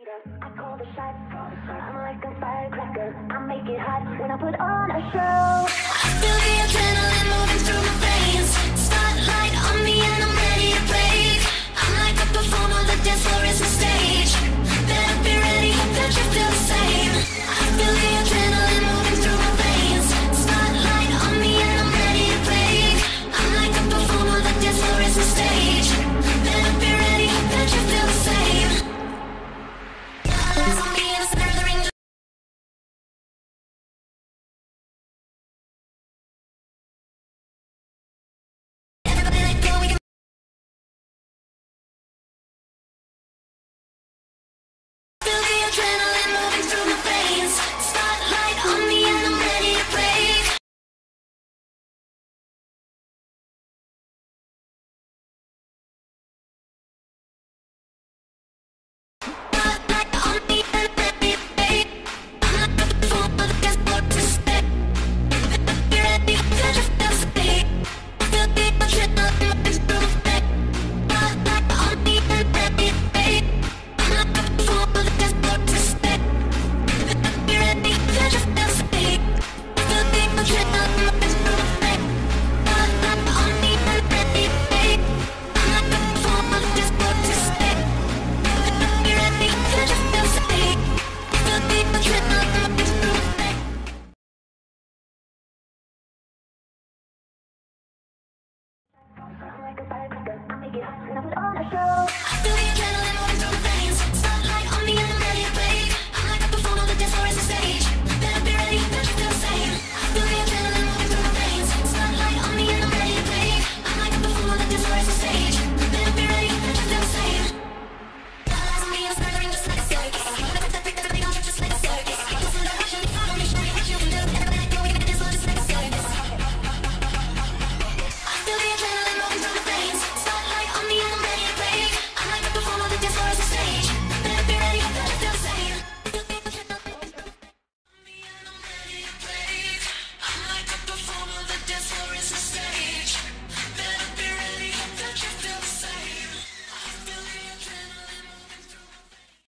I call the shots. I'm like a firecracker. I make it hot when I put on a show. I feel the adrenaline moving through my veins. Spotlight on me and I'm ready to break. I'm like a performer, the dance floor is my stage. Better be ready, don't you feel the same? I feel the adrenaline moving through my veins. Spotlight on me and I'm ready to break. I'm like a performer, the dance floor is my stage. Better be ready, don't you feel the same? On me in the center of the ring. Everybody let go, we can feel the adrenaline moving through my veins. Spotlight on me and I'm ready to break. Spotlight on me and I'm ready to break. I'm like a performer, the dance floor is my stage. Be ready, don't you feel the same? Feel the adrenaline moving through my veins. Spotlight on me and I'm ready to break. I'm like a performer, the dance floor is my stage. Be ready, don't you feel the same? Feel the adrenaline moving through my veins. Spotlight on me and I'm ready to break. I'm like a performer, the dance floor is my stage. Be ready, don't you feel the same? Feel the adrenaline moving through my veins. I'm like a firecracker. I make it hot when I put on a show.